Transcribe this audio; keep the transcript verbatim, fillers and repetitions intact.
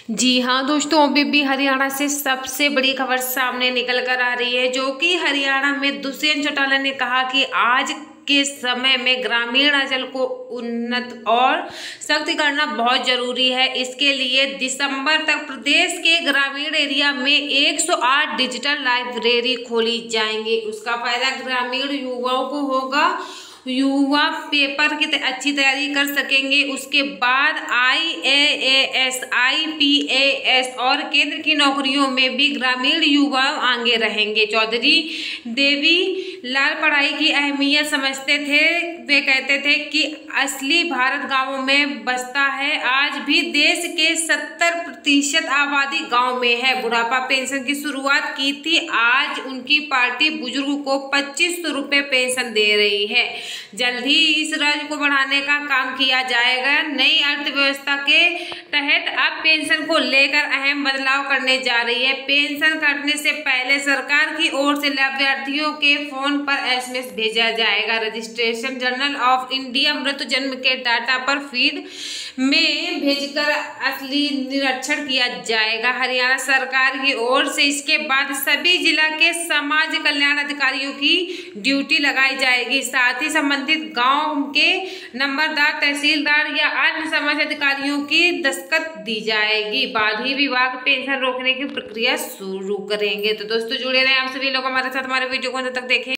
जी हाँ दोस्तों, अभी भी हरियाणा से सबसे बड़ी खबर सामने निकल कर आ रही है, जो कि हरियाणा में दुष्यंत चौटाला ने कहा कि आज के समय में ग्रामीण अंचल को उन्नत और सख्त करना बहुत जरूरी है। इसके लिए दिसंबर तक प्रदेश के ग्रामीण एरिया में एक सौ आठ डिजिटल लाइब्रेरी खोली जाएंगी। उसका फायदा ग्रामीण युवाओं को होगा, युवा पेपर की अच्छी तैयारी कर सकेंगे। उसके बाद I A S, I P S और केंद्र की नौकरियों में भी ग्रामीण युवा आगे रहेंगे। चौधरी देवी लाल पढ़ाई की अहमियत समझते थे। वे कहते थे कि असली भारत गांवों में बसता है। आज भी देश के सत्तर प्रतिशत आबादी गांव में है। बुढ़ापा पेंशन की शुरुआत की थी। आज उनकी पार्टी बुजुर्ग को पच्चीस सौ रुपये पेंशन दे रही है। जल्द ही इस राज्य को बढ़ाने का काम किया जाएगा। नई अर्थव्यवस्था के तहत अब पेंशन को लेकर अहम बदलाव करने जा रही है। पेंशन काटने से पहले सरकार की ओर से लाभार्थियों के फोन पर एसएमएस भेजा जाएगा। रजिस्ट्रेशन जर्नल ऑफ इंडिया मृत जन्म के डाटा पर फीड में भेजकर असली निरीक्षण किया जाएगा। हरियाणा सरकार की ओर से इसके बाद सभी जिला के समाज कल्याण अधिकारियों की ड्यूटी लगाई जाएगी। साथ ही संबंधित गांव के नंबरदार, तहसीलदार या अन्य समाज अधिकारियों की दस्तखत दी जाएगी। बाद ही विभाग पेंशन रोकने की प्रक्रिया शुरू करेंगे। तो दोस्तों जुड़े रहे आप सभी लोग हमारे साथ। हमारे वीडियो को अंत तक देखें।